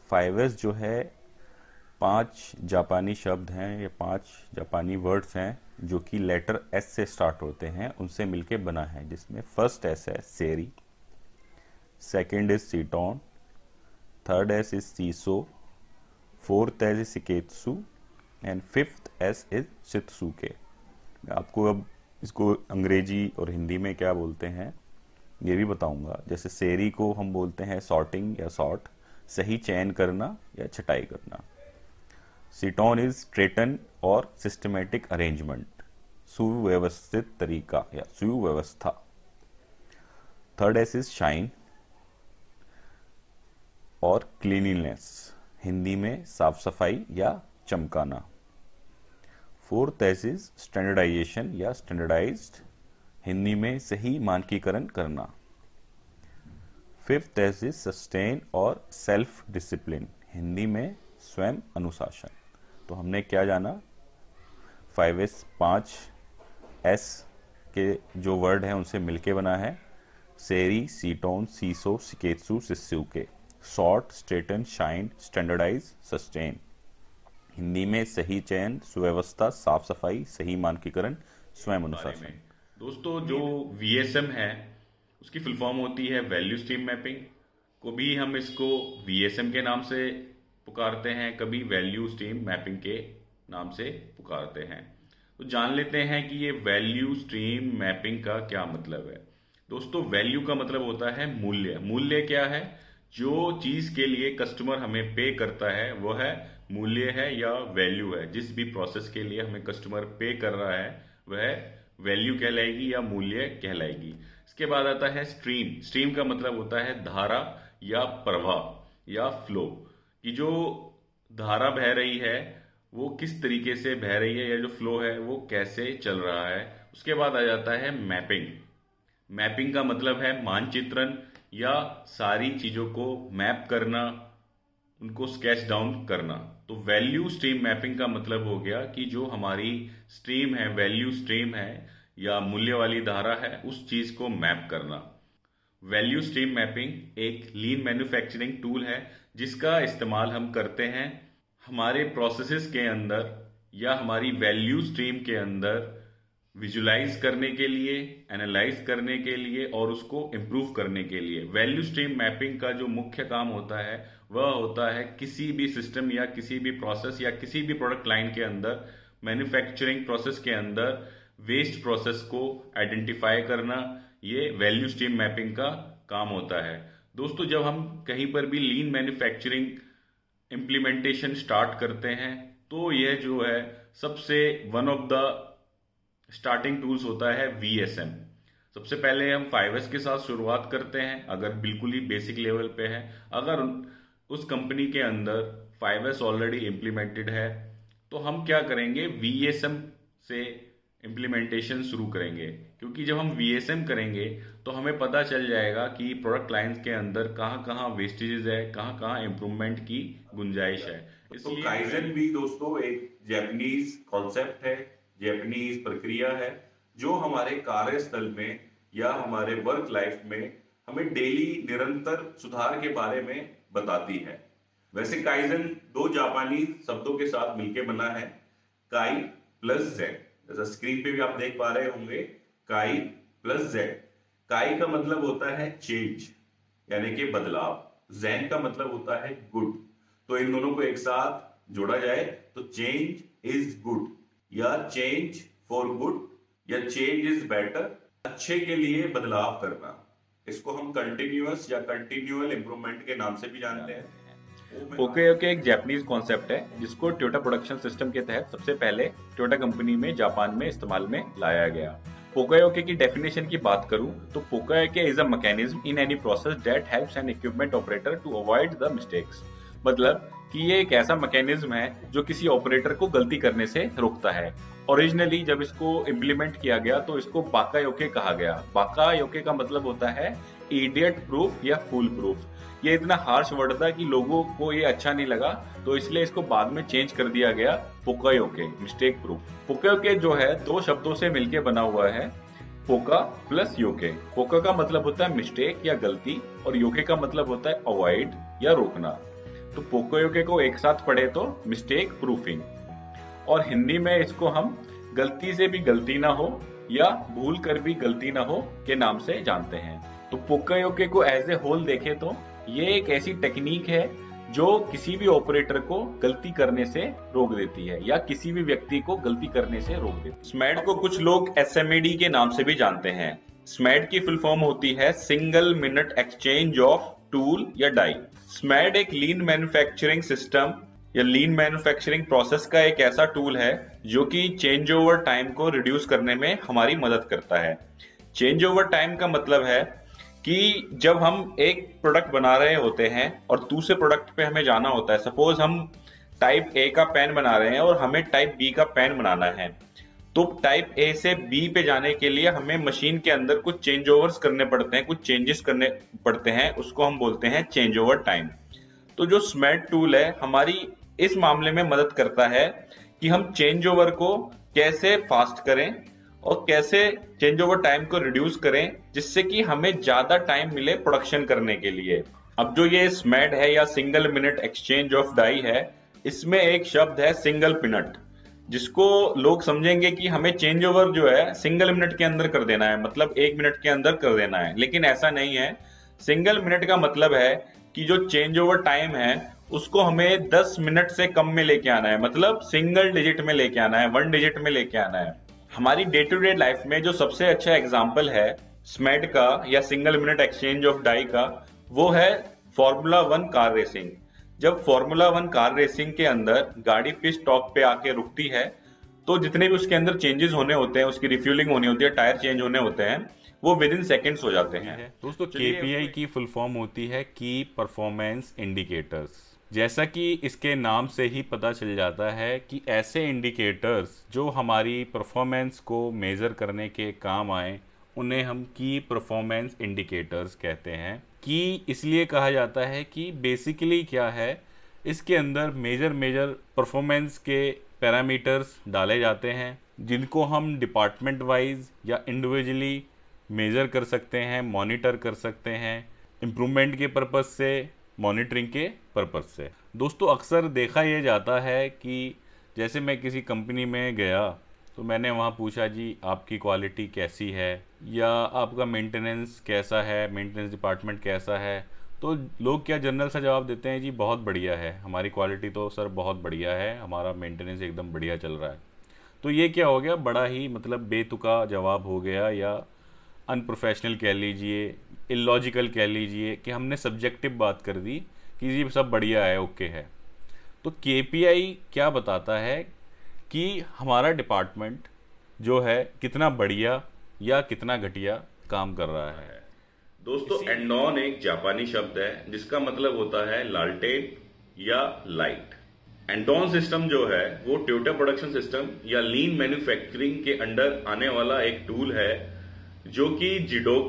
5S जो है 5 जापानी शब्द हैं, ये 5 जापानी वर्ड्स हैं जो कि लेटर एस से स्टार्ट होते हैं, उनसे मिलके बना है। जिसमें फर्स्ट एस है सेरी, सेकंड इज सीटोन, थर्ड एस इज सीसो, फोर्थ एस इज सिकेत्सु एंड फिफ्थ एस इज शित्सुके। मैं आपको अब इसको अंग्रेजी और हिंदी में क्या बोलते हैं ये भी बताऊंगा। जैसे सेरी को हम बोलते हैं सॉर्टिंग या सॉर्ट, सही चयन करना या छटाई करना। सीटोन इज स्ट्रेटन और सिस्टमेटिक अरेंजमेंट, सुव्यवस्थित तरीका या सुव्यवस्था। थर्ड एस इज शाइन और क्लीनिनेस, हिंदी में साफ सफाई या चमकाना। फोर्थ एस इज स्टैंडर्डाइजेशन या स्टैंडर्डाइज्ड, हिंदी में सही मानकीकरण करना। फिफ्थ एस इज सस्टेन और सेल्फ डिसिप्लिन, हिंदी में स्वयं अनुशासन। तो हमने क्या जाना, 5S 5S के जो वर्ड हैं उनसे मिलके बना है। सेरी, सीटोन, सीसो, सिकेत्सु, सिस्युके। Sort, straighten, shine, standardize, sustain, Hindi में सही चयन, सुव्यवस्था, साफ सफाई, सही मानकीकरण, स्वयं अनुशासन। दोस्तों, जो VSM है उसकी फुल फॉर्म होती है वैल्यू स्ट्रीम मैपिंग। को भी हम इसको VSM के नाम से पुकारते हैं, कभी वैल्यू स्ट्रीम मैपिंग के नाम से पुकारते हैं। तो जान लेते हैं कि ये वैल्यू स्ट्रीम मैपिंग का क्या मतलब है। दोस्तों, वैल्यू का मतलब होता है मूल्य। मूल्य क्या है? जो चीज के लिए कस्टमर हमें पे करता है वह है मूल्य है या वैल्यू है। जिस भी प्रोसेस के लिए हमें कस्टमर पे कर रहा है वह वैल्यू कहलाएगी या मूल्य कहलाएगी। इसके बाद आता है स्ट्रीम। स्ट्रीम का मतलब होता है धारा या प्रवाह या फ्लो, कि जो धारा बह रही है वो किस तरीके से बह रही है या जो फ्लो है वो कैसे चल रहा है। उसके बाद आ जाता है मैपिंग। मैपिंग का मतलब है मानचित्रण या सारी चीजों को मैप करना, उनको स्केच डाउन करना। तो वैल्यू स्ट्रीम मैपिंग का मतलब हो गया कि जो हमारी स्ट्रीम है, वैल्यू स्ट्रीम है या मूल्य वाली धारा है, उस चीज को मैप करना। वैल्यू स्ट्रीम मैपिंग एक लीन मैन्युफैक्चरिंग टूल है जिसका इस्तेमाल हम करते हैं हमारे प्रोसेसेस के अंदर या हमारी वैल्यू स्ट्रीम के अंदर विजुलाइज करने के लिए, एनालाइज करने के लिए और उसको इम्प्रूव करने के लिए। वैल्यू स्ट्रीम मैपिंग का जो मुख्य काम होता है वह होता है किसी भी सिस्टम या किसी भी प्रोसेस या किसी भी प्रोडक्ट लाइन के अंदर, मैन्युफैक्चरिंग प्रोसेस के अंदर वेस्ट प्रोसेस को आइडेंटिफाई करना। ये वैल्यू स्ट्रीम मैपिंग का काम होता है। दोस्तों, जब हम कहीं पर भी लीन मैन्युफैक्चरिंग इंप्लीमेंटेशन स्टार्ट करते हैं तो यह जो है सबसे one of the starting tools होता है VSM। सबसे पहले हम 5S के साथ शुरुआत करते हैं अगर बिल्कुल ही बेसिक लेवल पे है। अगर उस कंपनी के अंदर 5S ऑलरेडी इंप्लीमेंटेड है तो हम क्या करेंगे, VSM से इंप्लीमेंटेशन शुरू करेंगे। क्योंकि जब हम VSM करेंगे तो हमें पता चल जाएगा कि प्रोडक्ट लाइंस के अंदर कहाँ कहाँ वेस्टेजेस है, कहाँ कहाँ इंप्रूवमेंट की गुंजाइश है। तो काइजन भी दोस्तों एक जापानीज कॉन्सेप्ट है, जापानीज प्रक्रिया है जो हमारे कार्यस्थल में या हमारे वर्क लाइफ में हमें डेली निरंतर सुधार के बारे में बताती है। वैसे काइजन 2 जापानी शब्दों के साथ मिलकर बना है, काई प्लस जेड। जैसा स्क्रीन पे भी आप देख पा रहे होंगे, काई प्लस जेड। काई का मतलब होता है चेंज यानी कि बदलाव, जैन का मतलब होता है गुड। तो इन दोनों को एक साथ जोड़ा जाए तो चेंज इज गुड या चेंज फॉर गुड या चेंज इज बेटर, अच्छे के लिए बदलाव करना। इसको हम कंटिन्यूअस या कंटिन्यूअल इंप्रूवमेंट के नाम से भी जानते हैं। पोकायोके एक जापानीज कॉन्सेप्ट है जिसको टोयोटा प्रोडक्शन सिस्टम के तहत सबसे पहले टोयोटा कंपनी में जापान में इस्तेमाल में लाया गया। पोकायोके की डेफिनेशन की बात करूं तो पोकायोके is a mechanism in any process that helps an equipment operator to avoid the mistakes. मतलब कि ये एक ऐसा मैकेनिज्म है जो किसी ऑपरेटर को गलती करने से रोकता है। ओरिजिनली जब इसको इम्प्लीमेंट किया गया तो इसको बाकायोके कहा गया। बाकायोके का मतलब होता है इडियट प्रूफ या फूल प्रूफ। ये इतना हार्श वर्ड था कि लोगों को ये अच्छा नहीं लगा, तो इसलिए इसको बाद में चेंज कर दिया गया पोकायोके, मिस्टेक प्रूफ। पोकायोके जो है 2 शब्दों से मिलकर बना हुआ है, पोका प्लस योके। पोका का मतलब होता है मिस्टेक या गलती और योके का मतलब होता है अवॉइड या रोकना। तो पोकायोके को एक साथ पढ़े तो मिस्टेक प्रूफिंग, और हिंदी में इसको हम गलती से भी गलती ना हो या भूल कर भी गलती ना हो के नाम से जानते हैं। तो पोकायोके को एज ए होल देखें तो ये एक ऐसी टेक्निक है जो किसी भी ऑपरेटर को गलती करने से रोक देती है या किसी भी व्यक्ति को गलती करने से रोक देती है। स्मैड को कुछ लोग SMAD के नाम से भी जानते हैं। स्मैड की फुल फॉर्म होती है single minute exchange of tool या डाई। स्मैड एक लीन मैन्युफैक्चरिंग सिस्टम या लीन मैन्युफैक्चरिंग प्रोसेस का एक ऐसा टूल है जो कि चेंज ओवर टाइम को रिड्यूस करने में हमारी मदद करता है। चेंज ओवर टाइम का मतलब है कि जब हम एक प्रोडक्ट बना रहे होते हैं और दूसरे प्रोडक्ट पे हमें जाना होता है, सपोज हम टाइप ए का पेन बना रहे हैं और हमें टाइप बी का पेन बनाना है, तो टाइप ए से बी पे जाने के लिए हमें मशीन के अंदर कुछ चेंज ओवर्स करने पड़ते हैं, कुछ चेंजेस करने पड़ते हैं, उसको हम बोलते हैं चेंज ओवर टाइम। तो जो स्मैड टूल है हमारी इस मामले में मदद करता है कि हम चेंज ओवर को कैसे फास्ट करें और कैसे चेंज ओवर टाइम को रिड्यूस करें जिससे कि हमें ज्यादा टाइम मिले प्रोडक्शन करने के लिए। अब जो ये स्मैड है या single minute exchange of die है, इसमें एक शब्द है सिंगल मिनट, जिसको लोग समझेंगे कि हमें चेंज ओवर जो है सिंगल मिनट के अंदर कर देना है, मतलब 1 मिनट के अंदर कर देना है, लेकिन ऐसा नहीं है। सिंगल मिनट का मतलब है कि जो चेंज ओवर टाइम है उसको हमें 10 मिनट से कम में लेके आना है, मतलब सिंगल डिजिट में लेके आना है, 1 डिजिट में लेके आना है। हमारी डे टू डे लाइफ में जो सबसे अच्छा एग्जाम्पल है स्मैड का या single minute exchange of die का, वो है फॉर्मूला 1 कार रेसिंग। जब फॉर्मूला 1 कार रेसिंग के अंदर गाड़ी पिच स्टॉप पे आके रुकती है तो जितने भी उसके अंदर चेंजेस होने होते हैं, उसकी रिफ्यूलिंग होनी होती है, टायर चेंज होने होते हैं, वो विद इन सेकेंड्स हो जाते हैं। दोस्तों KPI की फुल फॉर्म होती है की परफॉर्मेंस इंडिकेटर्स। जैसा कि इसके नाम से ही पता चल जाता है कि ऐसे इंडिकेटर्स जो हमारी परफॉर्मेंस को मेज़र करने के काम आए उन्हें हम की परफॉर्मेंस इंडिकेटर्स कहते हैं। की इसलिए कहा जाता है कि बेसिकली क्या है, इसके अंदर मेजर परफॉर्मेंस के पैरामीटर्स डाले जाते हैं जिनको हम डिपार्टमेंट वाइज या इंडिविजुअली मेज़र कर सकते हैं, मॉनिटर कर सकते हैं, इम्प्रूवमेंट के पर्पज़ से, मॉनिटरिंग के पर्पज़ से। दोस्तों अक्सर देखा यह जाता है कि जैसे मैं किसी कंपनी में गया तो मैंने वहाँ पूछा जी आपकी क्वालिटी कैसी है या आपका मेंटेनेंस कैसा है, मेंटेनेंस डिपार्टमेंट कैसा है, तो लोग क्या जनरल सा जवाब देते हैं जी बहुत बढ़िया है, हमारी क्वालिटी तो सर बहुत बढ़िया है, हमारा मेंटेनेंस एकदम बढ़िया चल रहा है। तो ये क्या हो गया, बड़ा ही मतलब बेतुका जवाब हो गया या अनप्रोफेशनल कह लीजिए, इलॉजिकल कह लीजिए कि हमने सब्जेक्टिव बात कर दी कि ये सब बढ़िया है, ओके है। तो KPI क्या बताता है कि हमारा डिपार्टमेंट जो है कितना बढ़िया या कितना घटिया काम कर रहा है। दोस्तों एंडॉन एक जापानी शब्द है जिसका मतलब होता है लालटेन या लाइट। एंडॉन सिस्टम जो है वो टोयोटा प्रोडक्शन सिस्टम या लीन मैन्युफैक्चरिंग के अंडर आने वाला एक टूल है जो कि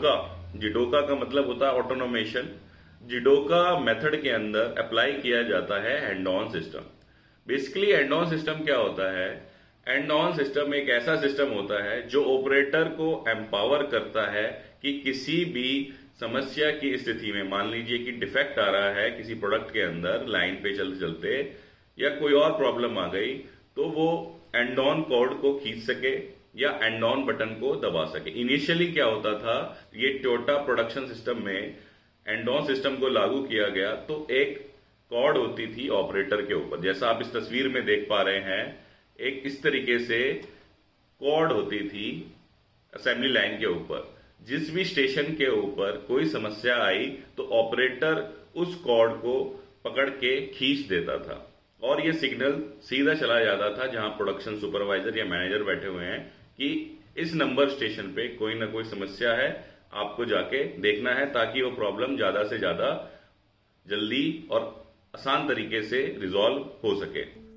जिडोका का मतलब होता है ऑटोनोमेशन। जिडोका मेथड के अंदर अप्लाई किया जाता है hand on system. Basically hand on system क्या होता है? हैंड-ऑन सिस्टम एक ऐसा सिस्टम होता है जो ऑपरेटर को एम्पावर करता है कि किसी भी समस्या की स्थिति में, मान लीजिए कि डिफेक्ट आ रहा है किसी प्रोडक्ट के अंदर लाइन पे चलते चलते या कोई और प्रॉब्लम आ गई, तो वो हैंड-ऑन कॉर्ड को खींच सके या एंड ऑन बटन को दबा सके। इनिशियली क्या होता था, ये टोयोटा प्रोडक्शन सिस्टम में एंड ऑन सिस्टम को लागू किया गया तो एक कॉर्ड होती थी ऑपरेटर के ऊपर, जैसा आप इस तस्वीर में देख पा रहे हैं, एक इस तरीके से कॉर्ड होती थी असेंबली लाइन के ऊपर। जिस भी स्टेशन के ऊपर कोई समस्या आई तो ऑपरेटर उस कॉर्ड को पकड़ के खींच देता था और ये सिग्नल सीधा चला जाता था जहां प्रोडक्शन सुपरवाइजर या मैनेजर बैठे हुए हैं कि इस नंबर स्टेशन पे कोई ना कोई समस्या है, आपको जाके देखना है ताकि वो प्रॉब्लम ज्यादा से ज्यादा जल्दी और आसान तरीके से रिजॉल्व हो सके।